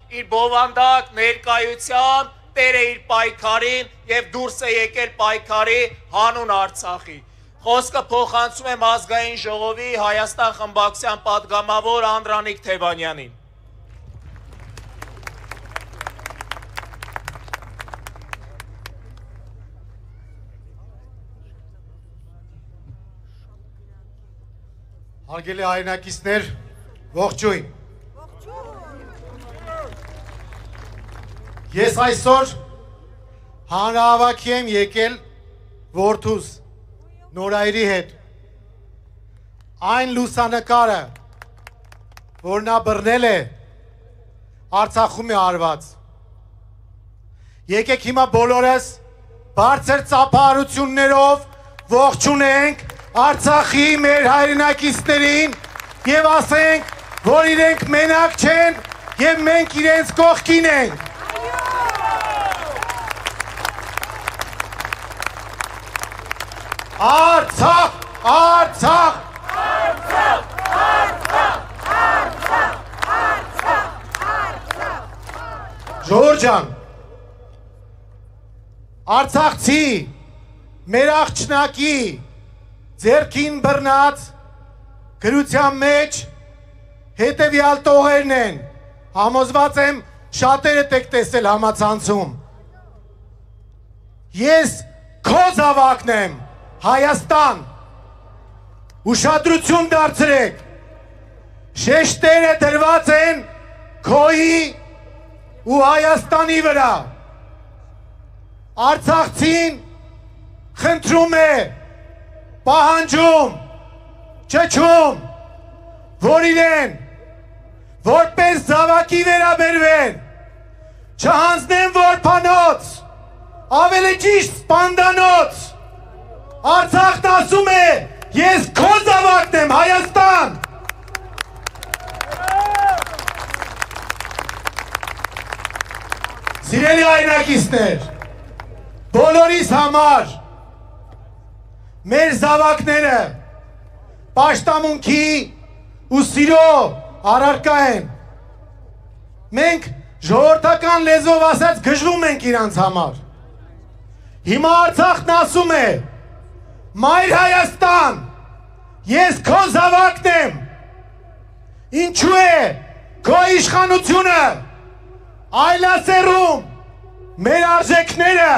իր բովանդակ ներկայության Տերը իր պայքարին եւ դուրս է եկել պայքարի հանուն Արցախի։ Խոսքը փոխանցում եմ ազգային ժողովի Հայաստան խմբակցության պատգամավոր Անդրանիկ Թևանյանին։ Հարգելի հայրենակիցներ, ողջույն։ Ես այսօր հանրահավաքի եմ եկել որդուս Նորայրի հետ։ Այն լուսանկարը, որ նա բռնել է, Արցախում է արված։ Եկեք հիմա բոլորս բարձր ծափահարություններով ողջունենք Արցախի մեր հայրենակիցներին եւ ասենք, որ իրենք մենակ չեն եւ մենք իրենց կողքին ենք։ Արցախ, Արցախ, Արցախ, Արցախ, Արցախ, Արցախ։ Ժողովուրդ ջան, Արցախցի, մեր աղջնակի ձերքին բռնած գրության մեջ հետևյալ տողերն են, համոզված եմ շատերդ եք տեսել համացանցում։ Ես քո զավակն եմ, Հայաստան, ուշադրություն դարձրեք, շեշտերը դրված են քոյի ու Հայաստանի վրա։ Արցախցին խնդրում է, պահանջում, չչում, որ իրեն, որպես զավակի վերաբերվեն, չհանձնեն որբանոց, ավելի ճիշտ սպանդանոց, Արցախն ասում է, ես քո զավակն եմ, Հայաստան։ Սիրելի հայրենակիցներ, բոլորիս համար մեր զավակները պաշտամունքի ու սիրո առարկա են։ Մենք ժողովրդական լեզվով ասած գժվում ենք իրանց համար։ Հիմա Արցախն ասում է, Մայր Հայաստան, ես քո զավակն եմ։ Ինչու է քո իշխանությունը այլասերում մեր արժեքները,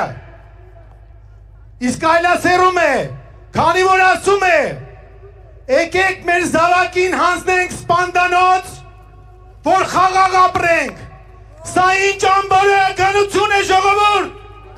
իսկ այլասերում է, քանի որ ասում է, եկեք մեր զավակին հանձնենք սպանդանոց, որ խաղաղ ապրենք։ Սա ինչ անբարոյականություն է, ժողովուրդ։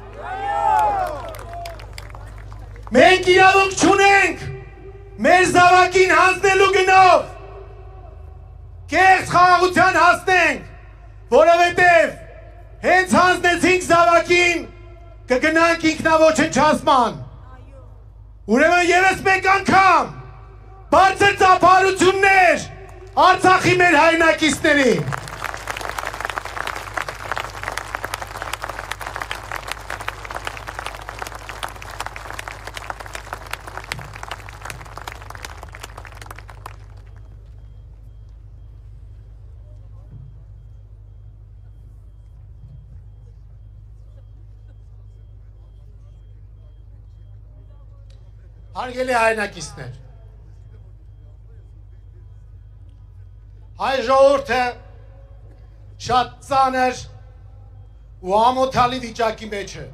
Մենք իրավունք չունենք մեր զավակին հանձնելու գնով կեղծ խաղաղության հասնենք, որովհետև հենց հանձնեցինք զավակին կգնանք ինքնաոչնչացման։ Ուրեմն ևս մեկ անգամ բարձր ծափահարություններ Արցախի մեր հայրենակիցներին։ Հարգելի հայրենակիցներ, հայ ժողովուրդը շատ ծանր ու ամոթալի վիճակի մեջ է։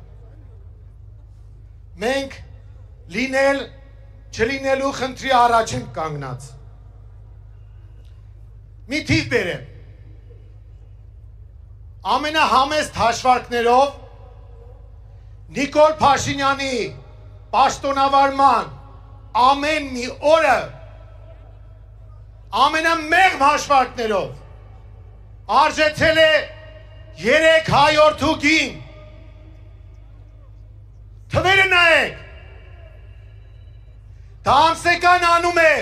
Մենք լինել չլինելու խնդրի առաջ ենք կանգնած։ Մի թիվ բերեմ։ Ամենահամեստ հաշվարկներով Նիկոլ Փաշինյանի պաշտոնավարման ամեն մի օրը ամենամեղմ հաշվարկներով արժեցել է 300 գին։ Թվերը նայեք, դա ամսեկան անում է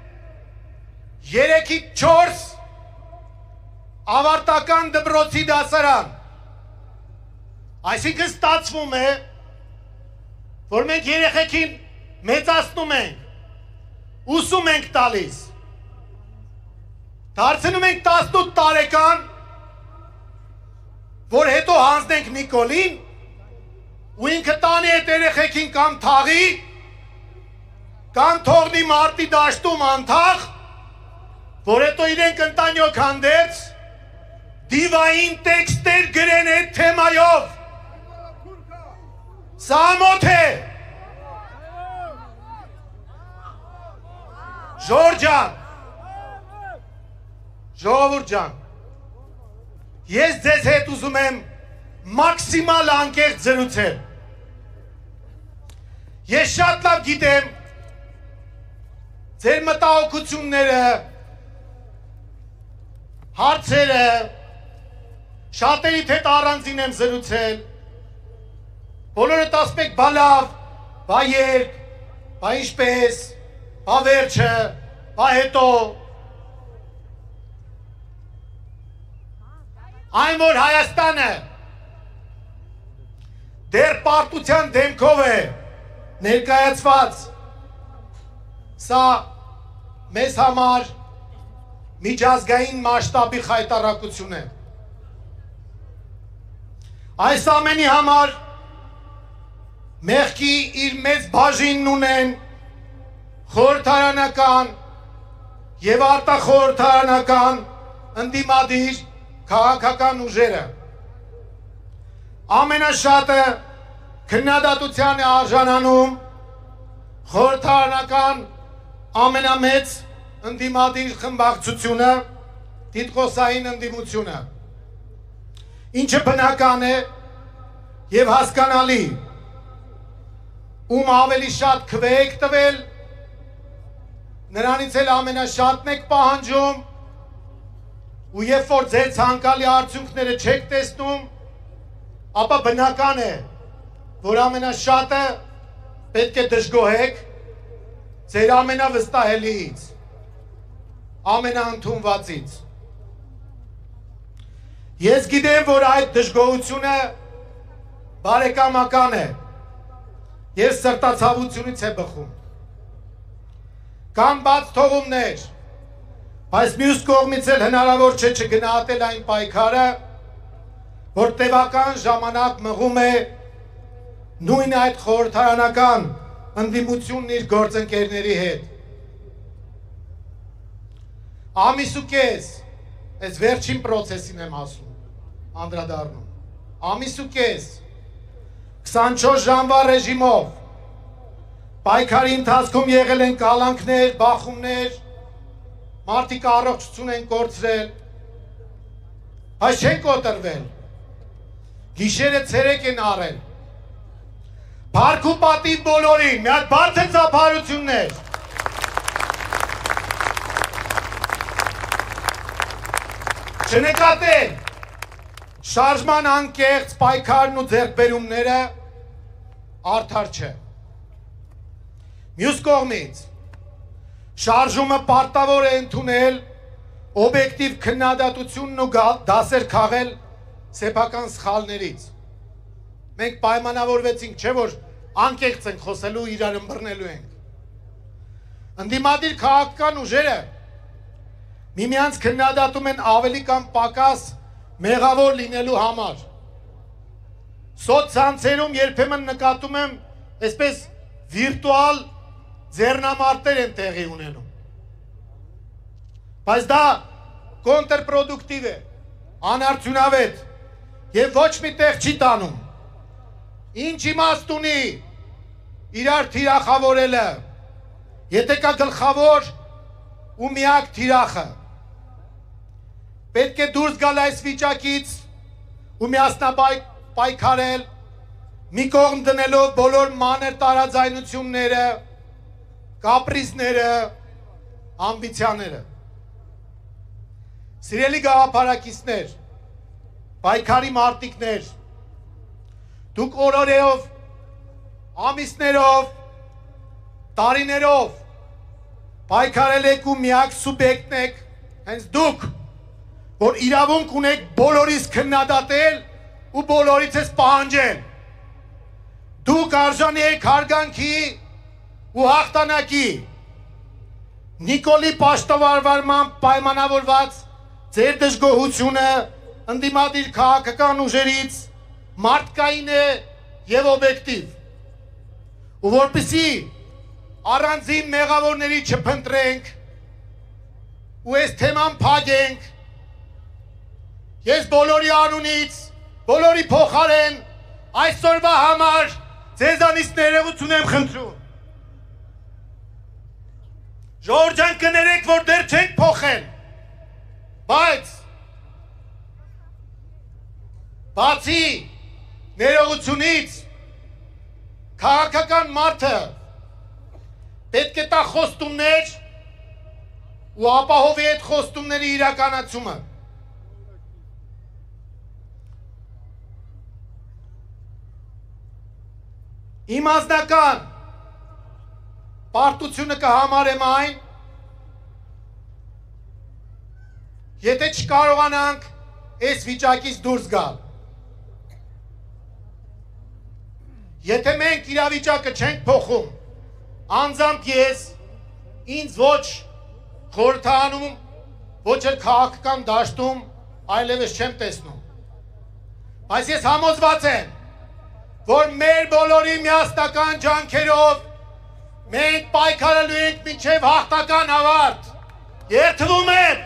3-ից 4 ավարտական դպրոցի դասարան։ Այսինքն ստացվում է, որ մենք երեխեքին մեծացնում ենք, ուսում ենք տալիս, դարձնում ենք 18 տարեկան, հետո հանձնենք Նիկոլին ու ինքը տանի այդ երեխեքին կամ թաղի կամ թողնի մարտի դաշտում անթաղ որ հետո իրենք ընտանյոք հանդերձ դիվային տեքստեր գրեն այդ թեմայով սա մոտ է Ժորժ ջան ժողովուրդ ջան ես ձեզ հետ ուզում եմ մաքսիմալ անկեղծ զրուցել ես շատ լավ գիտեմ ձեր մտահոգությունները հարցերը շատերիդ հետ առանձին եմ զրուցել բոլորդ ասում եք բա լավ բա երբ բա ինչպես բա վերջը բա հետո այն որ Հայաստանը դեռ պարտության դեմքով է ներկայացված սա մեզ համար միջազգային մասշտաբի խայտառակություն է այս ամենի համար մեղքի իր մեծ բաժինն ունեն խորհրդարանական եւ արտախորհրդարանական ընդդիմադիր քաղաքական ուժերը ամենաշատը քննադատության է արժանանում խորհրդարանական ամենամեծ ընդդիմադիր խմբակցությունը դիտկոսային ընդդիմությունը ինչը բնական է եւ հասկանալի ում ավելի շատ քվե եք տվել նրանից էլ ամենաշատն եք պահանջում ու երբ որ ձեր ցանկալի արդյունքները չեք տեսնում ապա բնական է որ ամենաշատը պետք է դժգոհեք ձեր ամենավստահելիից ամենաընդունվածից ես գիտեմ որ այդ դժգոհությունը բարեկամական է եւ սրտացավությունից է բխում կան բաց թողումներ բայց մյուս կողմից էլ հնարավոր չէ չգնահատել այն պայքարը որ տևական ժամանակ մղում է նույն այդ խորհրդարանական ընդդիմությունն իր գործընկերների հետ ամիս ու կես այս վերջին պրոցեսին եմ ասում անդրադառնում ամիս ու կես 24 ժամվա ռեժիմով պայքարի ընթացքում եղել են կալանքներ, բախումներ, մարդիկ առողջություն են կորցրել, բայց չեն կոտրվել, գիշերը ցերեկ են առել, փառք ու պատիվ բոլորին, մի հատ բարձր ծափարություններ, չնկատեն, շարժման անկեղծ պայքարն ու ձեռքբերումները արդար չէ։ Մյուս կողմից շարժումը պարտավոր է ընդունել օբյեկտիվ քննադատությունն ու դասեր քաղել սեփական սխալներից։ Մենք պայմանավորվեցինք, չէ՞ որ անկեղծ ենք խոսելու, իրար ըմբռնելու ենք։ Ընդդիմադիր քաղաքական ուժերը միմյանց քննադատում են ավելի կամ պակաս մեղավոր լինելու համար։ Սոցցանցերում երբեմն նկատում եմ այսպես վիրտուալ ձեռնամարտեր են տեղի ունենում։ Բայց դա կոնտրպրոդուկտիվ է, անարդյունավետ եւ ոչ մի տեղ չի տանում։ Ինչ իմաստ ունի իրար թիրախավորելը, եթե կա գլխավոր ու միակ թիրախը։ Պետք է դուրս գալ այս վիճակից ու միասնապայքարել, մի կողմ դնելով բոլոր մանր տարաձայնությունները, կապրիզները, ամբիցիաները։ Սիրելի գաղափարակիցներ, պայքարի մարտիկներ, դուք օրերով, ամիսներով, տարիներով պայքարել եք ու միակ սուբյեկտն եք, հենց դուք, որ իրավունք ունեք բոլորիս քննադատել ու բոլորից ես պահանջել։ Դուք արժանի եք հարգանքի ու հաղթանակի։ Նիկոլի պաշտավարվարման պայմանավորված ձեր դժգոհությունը ընդդիմադիր քաղաքական ուժերից մարդկային է եւ օբյեկտիվ։ Ու որպեսզի առանձին մեղավորների չփնտրենք ու այս թեման փակենք, ես բոլորի անունից, բոլորի փոխարեն այսօրվա համար ձեզանից ներողություն եմ խնդրում։ Ժողովուրդ ջան, կներեք, որ դեռ չենք փոխել, բայց բացի ներողությունից քաղաքական մարդը պետք է տա խոստումներ ու ապահովի այդ խոստումների իրականացումը։ Իմ անձնական պարտությունը կհամարեմ այն, եթե չկարողանանք այս վիճակից դուրս գալ։ Եթե մենք իրավիճակը չենք փոխում, անձամբ ես ինձ ոչ խորհրդանում, ոչ էլ քաղաքական դաշտում այլևս չեմ տեսնում։ Բայց ես համոզված եմ, որ մեր բոլորի միասնական ջանքերով մենք պայքարելու ենք մինչև հաղթական ավարտ։ Երդվում եմ։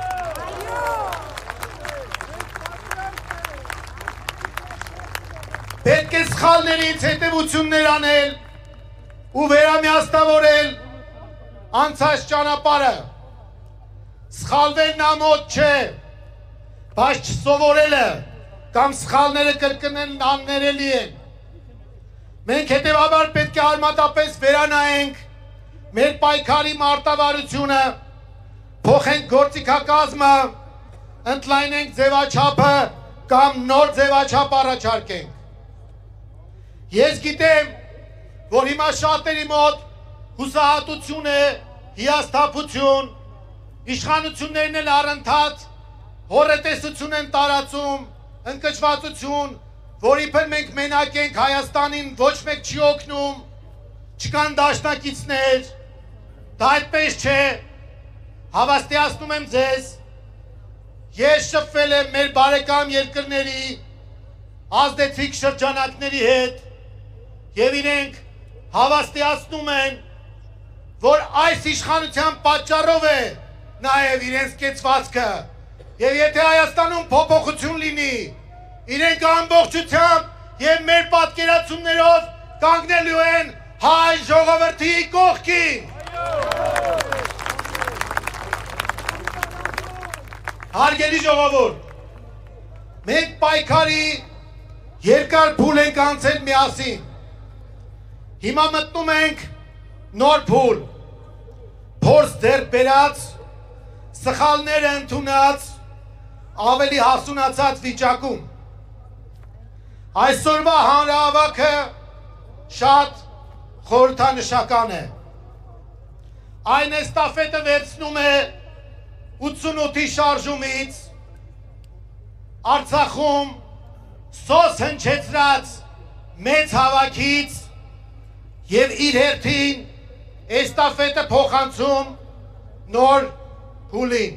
Պետք է սխալներից հետևություններ անել ու վերամիասնավորել անցած ճանապարհը։ Սխալվելն ամոթ չէ, բայց չսովորելը կամ սխալները կրկնելն աններելի են։ Մենք հետևաբար պետք է արմատապես վերանայենք մեր պայքարի մարտավարությունը, փոխենք գործիքակազմը, ընդլայնենք ձևաչափը կամ նոր ձևաչափ առաջարկենք։ Ես գիտեմ, որ հիմա շատերի մոտ հուսահատություն է, հիասթափություն, իշխանություններն էլ առընթաց հոռետեսություն են տարածում, ընկճվածություն, որի պես մենք մենակ ենք, Հայաստանին ոչ մեկ չի օգնում, չկան դաշնակիցներ, դա այդպես չէ, հավաստիացնում եմ ձեզ, ես շփվել եմ մեր բարեկամ երկրների ազդեցիկ շրջանակների հետ եւ իրենք հավաստիացնում են, որ այս իշխանության պատճառով է նաեւ իրենց կեցվածքը եւ եթե Հայաստանում փոփոխություն լինի, իրենք ամբողջությամբ եւ մեր պատկերացումներով կանգնելու են հայ ժողովրդի կողքին։ Հարգելի ժողովուրդ, մենք պայքարի երկար փուլ ենք անցել միասին։ Հիմա մտնում ենք նոր փուլ, փորձ ձեռք բերած, սխալները ընդունած, ավելի հասունացած վիճակում։ Այսօրվա հանրահավաքը շատ խորհրդանշական է։ Այն էստաֆետը վերցնում է 88-ի շարժումից, Արցախում սոս հնչեցրած մեծ հավաքից եւ իր հերթին էստաֆետը փոխանցում նոր փուլին։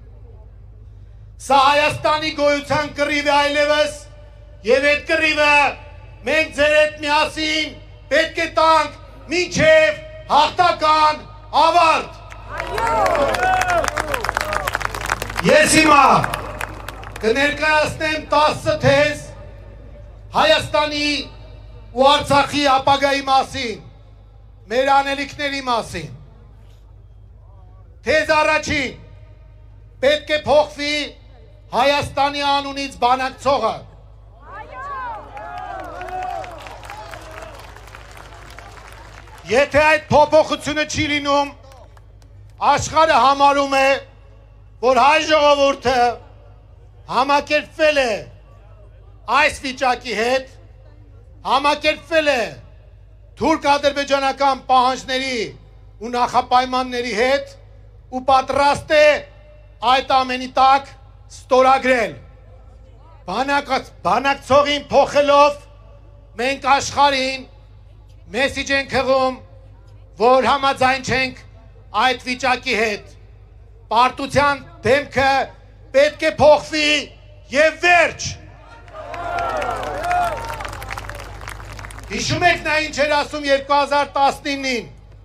Սա Հայաստանի գոյության կռիվ է այլևս եւ այդ կռիվը մենք ձեր հետ միասին պետք է տանք մինչև հաղթական ավարտ։ Ես հիմա կներկայացնեմ 10 թեզ Հայաստանի ու Արցախի ապագայի մասին, մեր անելիքների մասին։ Թեզ առաջին, պետք է փոխվի Հայաստանի անունից բանակցողը։ Եթե այդ փոփոխությունը չի լինում, աշխարհը համարում է, որ հայ ժողովուրդը համակերպվել է այս վիճակի հետ, համակերպվել է թուրք-ադրբեջանական պահանջների ու նախապայմանների հետ ու պատրաստ է այդ ամենի տակ ստորագրել։ Բանակցողին փոխելով մենք աշխարհին մեսիջ ենք հղում, որ համաձայն չենք այդ վիճակի հետ։ Պարտության դեմքը պետք է փոխվի եւ վերջ։ Հիշում եք նա ինչ էր ասում 2019-ին։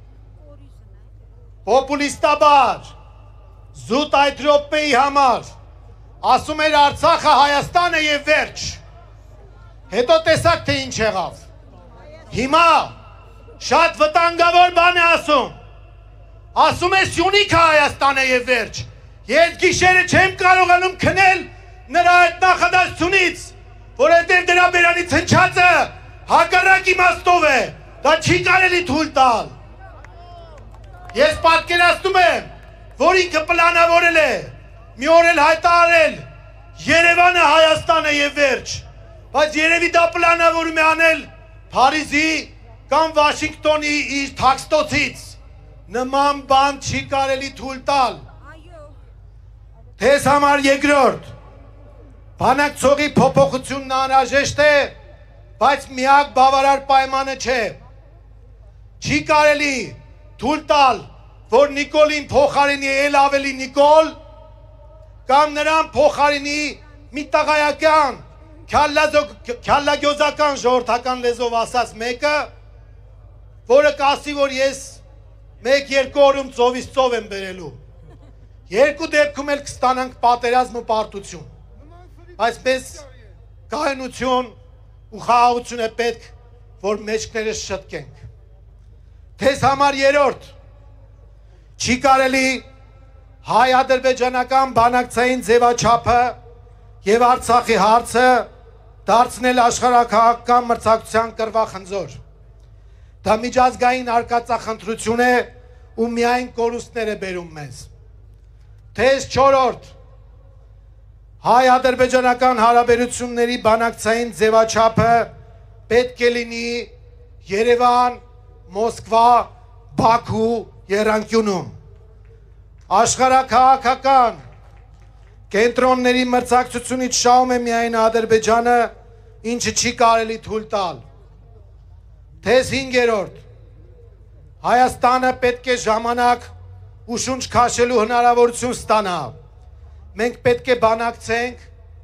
Պոպուլիստաբար, զուտ այդ րոպեի համար, ասում էր Արցախը Հայաստան է եւ վերջ։ Հետո տեսակ թե ինչ եղավ։ Հիմա շատ վտանգավոր բան է ասում։ Ասում է Սյունիքը Հայաստան է եւ վերջ։ Ես գիշերը չեմ կարողանում քնել նրա այդ նախադասությունից, որովհետեւ դրա բերանից հնչածը հակառակ իմաստով է։ Դա չի կարելի թույլ տալ։ Ես պատկերացնում եմ, որ ինքը պլանավորել է, մի օր էլ հայտարարել Երևանը Հայաստան է եւ վերջ, բայց երևի դա պլանավորում է անել Փարիզի կամ Վաշինգտոնի իր թաքստոցից։ Նման բան չի կարելի թույլ տալ։ Թեզ համար երկրորդ, բանակցողի փոփոխությունն անհրաժեշտ է, բայց միակ բավարար պայմանը չէ։ Չի կարելի թույլ տալ, որ Նիկոլին փոխարինի էլ ավելի Նիկոլ, կամ նրան փոխարինի մի տղայական, քյալլագյոզական ժողովրդական լեզվով ասած մեկը, որը կասի, որ ես մեկ-երկու օրում ծովից ծով եմ բերելու։ Երկու դեպքում էլ կստանանք պատերազմ ու պարտություն։ Բայց մեզ կայունություն ու խաղաղություն է պետք, որ մեջքներս շտկենք։ Թեզ համար երրորդ, չի կարելի հայ-ադրբեջանական բանակցային ձևաչափը եւ Արցախի հարցը դարձնել աշխարհաքաղաքական մրցակցության կռվախնձոր։ Դա միջազգային արկածախնդրություն է ու միայն կորուստներ է բերում մեզ։ Թեզ չորրորդ, հայ-ադրբեջանական հարաբերությունների բանակցային ձևաչափը պետք է լինի Երևան, Մոսկվա, Բաքու եռանկյունում։ Աշխարհաքաղաքական կենտրոնների մրցակցությունից շահում է միայն Ադրբեջանը, ինչը չի կարելի թույլ տալ։ Թեզ հինգերորդ, Հայաստանը պետք է ժամանակ ու շունչ քաշելու հնարավորություն ստանա։ Մենք պետք է բանակցենք,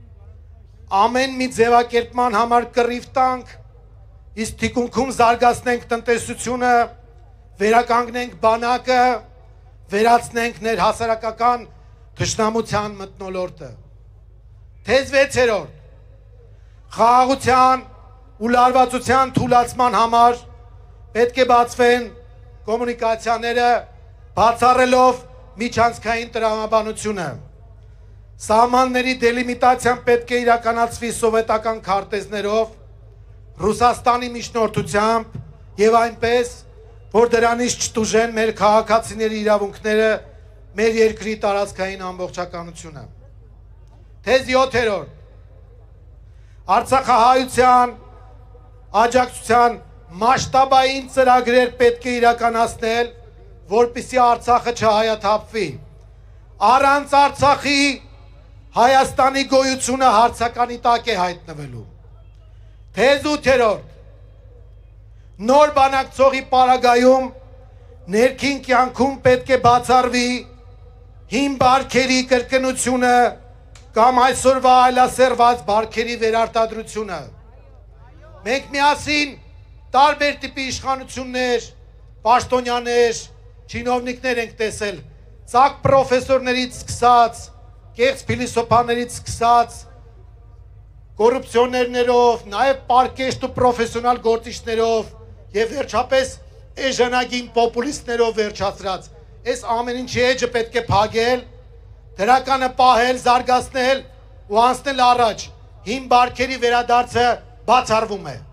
ամեն մի ձևակերպման համար կռիվ տանք, իսկ թիկունքում զարգացնենք տնտեսությունը, վերականգնենք բանակը, վերացնենք ներհասարակական թշնամության մթնոլորտը։ Թեզ վեցերորդ, խաղաղության ու լարվածության թուլացման համար պետք է բացվեն կոմունիկացիաները, բացառելով միջանցքային տրամաբանությունը։ Սահմանների դելիմիտացիան պետք է իրականացվի սովետական քարտեզներով, Ռուսաստանի միջնորդությամբ եւ այնպես, որ դրանից չտուժեն մեր քաղաքացիների իրավունքները, մեր երկրի տարածքային ամբողջականությունը։ Թեզ 7-րդ, Արցախահայության աջակցության մասշտաբային ծրագրեր պետք է իրականացնել, որպեսզի Արցախը չհայաթափվի։ Առանց Արցախի Հայաստանի գոյությունը հարցականի տակ է հայտնվելու։ Թեզ 8-րդ, նոր բանակցողի պարագայում ներքին կյանքում պետք է բացառվի հին բարքերի կրկնությունը կամ այսօրվա այլասերված բարքերի վերարտադրությունը։ Մենք միասին տարբեր տիպի իշխանություններ, պաշտոնյաներ, չինովնիկներ ենք տեսել, ծակ պրոֆեսորներից սկսած, կեղծ փիլիսոփաներից սկսած, կոռուպցիոներներով, նաև պարկեշտ ու պրոֆեսիոնալ գործիչներով եւ վերջապես էժանագին պոպուլիստներով վերջացրած։ Այս ամեն ինչի էջը պետք է փակել, դրականը պահել, զարգացնել ու անցնել առաջ։ Հին բարքերի վերադարձը բացառվում է։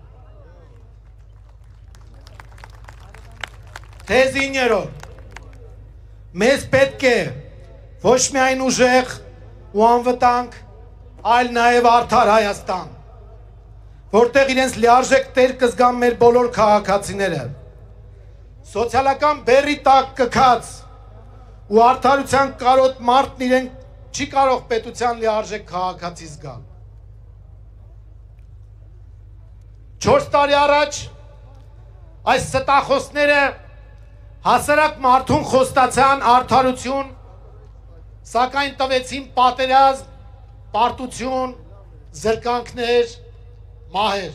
Թեզ 9-րդ, մեզ պետք է ոչ միայն ուժեղ ու անվտանգ, այլ նաև արդար Հայաստան, որտեղ իրենց լիարժեք տեր կզգան մեր բոլոր քաղաքացիները։ Սոցիալական բեռի տակ կքած ու արդարության կարոտ մարդն իրեն չի կարող պետության լիարժեք քաղաքացի զգալ։ 4 տարի առաջ այս ստախոսները հասարակ մարդուն խոստացան արդարություն, սակայն տվեցին պատերազմ պարտություն, զրկանքներ, մահեր։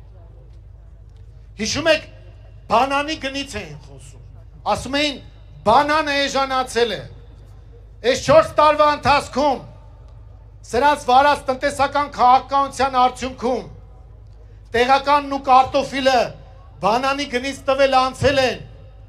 Հիշում եք, բանանի գնից էին խոսում, ասում էին, բանանը էժանացել է, այս 4 տարվա ընթացքում, սրանց վարած տնտեսական քաղաքականության արդյունքում, տեղականն ու կարտոֆիլը բանանի գնից տվել անցել են,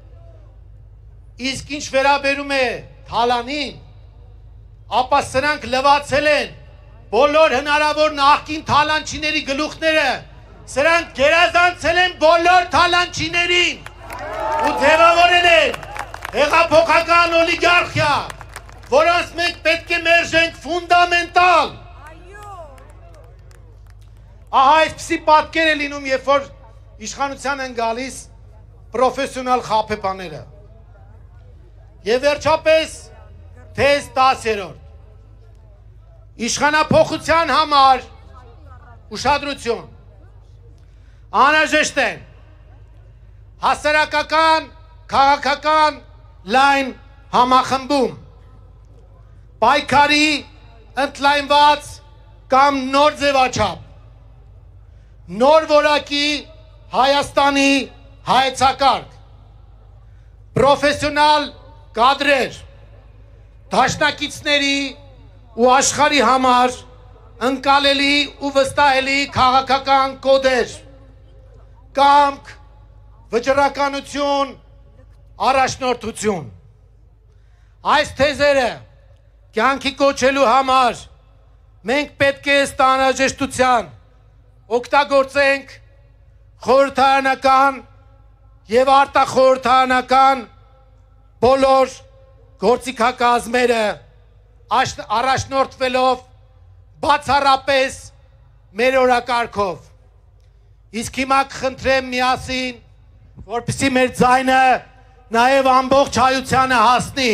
իսկ ինչ վերաբերում է թալանին, ապա սրանք լվացել են բոլոր հնարավոր նախկին թալանչիների գլուխները, սրանք գերազանցել են բոլոր թալանչիներին ու ձևավորել են հեղափոխական օլիգարխիա, որոնց մենք պետք է մերժենք ֆունդամենտալ։ Ահա այսպիսի պատկեր է լինում, երբ որ իշխանության են գալիս պրոֆեսիոնալ խաբեբաները։ Եվ վերջապես թեզ 10-րդ իշխանափոխության համար ուշադրություն անհրաժեշտ են հասարակական, քաղաքական լայն համախմբում, պայքարի ընդլայնված կամ նոր ձևաչափ, նոր որակի Հայաստանի հայեցակարգ, պրոֆեսիոնալ կադրեր, դաշնակիցների ու աշխարհի համար ընկալելի ու վստահելի քաղաքական կոդեր, կամք, վճռականություն, առաջնորդություն։ Այս թեզերը կյանքի կոչելու համար մենք պետք է ըստ անհրաժեշտության օգտագործենք խորհրդարանական եւ արտախորհրդարանական բոլոր գործիքակազմերը առաջնորդվելով բացառապես մեր օրակարգով։ Իսկ հիմա կխնդրեմ միասին, որպեսզի մեր ձայնը նաև ամբողջ հայությանը հասնի։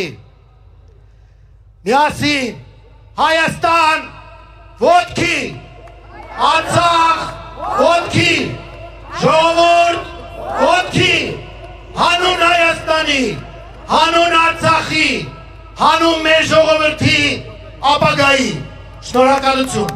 Միասին Հայաստան ոտքի, Արցախ ոտքի, ժողովուրդ ոտքի, հանուն Հայաստանի, հանուն Արցախի, հանուն մեր ժողովրդի ապագայի։ Շնորհակալություն։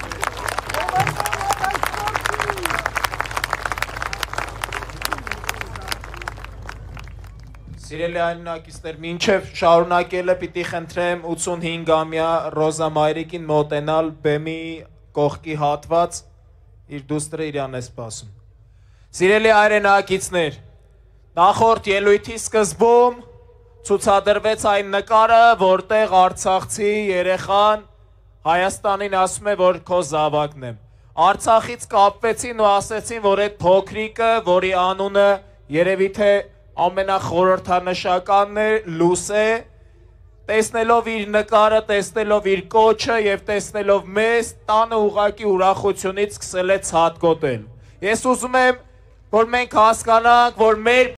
Սիրելի այլնակիցներ, մինչև շարունակելը պիտի խնդրեմ 85-ամյա Ռոզա Մայրիկին մոտենալ բեմի կողքի հատված, իր դուստրը իրան է սպասում։ Սիրելի այլնակիցներ, նախորդ ելույթի սկզբում ցուցադրվեց այն նկարը, որտեղ արցախցի երեխան Հայաստանին ասում է, որ քո զավակն եմ։ Արցախից կապվեցին ու ասեցին, որ այդ փոքրիկը, որի անունը երևի թե ամենախորհրդանշականն է, Լուս է, տեսնելով իր նկարը, տեսնելով իր կոչը եւ տեսնելով մեզ, տանը ուղակի ուրախությունից սկսել է ցատկոտել։ Ես ուզում եմ, որ մենք հասկանանք, որ մեր